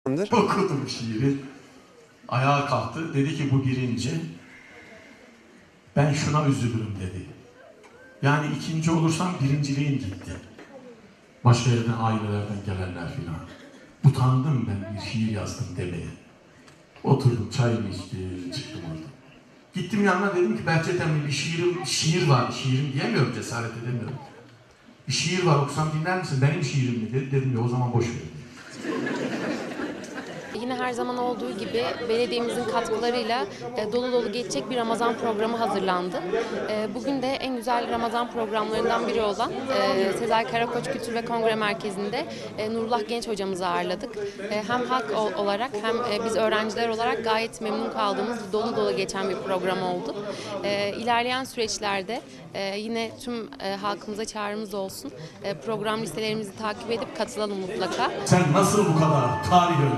Okudum şiiri. Ayağa kalktı. Dedi ki bu birinci. Ben şuna üzülürüm dedi. Yani ikinci olursam birinciliğim gitti. Başka yerden, ailelerden gelenler filan. Utandım ben bir şiir yazdım demeye. Oturdum, çayımı içtim, çıktım oradan. Gittim yanına, dedim ki Behçet bir şiir var. Şiirim diyemiyorum, cesaret edemiyorum. Bir şiir var, okusam dinler misin? Benim şiirim mi dedi. Dedim ya o zaman boş ver. Yine her zaman olduğu gibi belediyemizin katkılarıyla dolu dolu geçecek bir Ramazan programı hazırlandı. Bugün de en güzel Ramazan programlarından biri olan Sezai Karakoç Kültür ve Kongre Merkezi'nde Nurullah Genç hocamızı ağırladık. Hem halk olarak hem biz öğrenciler olarak gayet memnun kaldığımız dolu dolu geçen bir program oldu. İlerleyen süreçlerde yine tüm halkımıza çağrımız olsun. Program listelerimizi takip edip katılalım mutlaka. Sen nasıl bu kadar tarih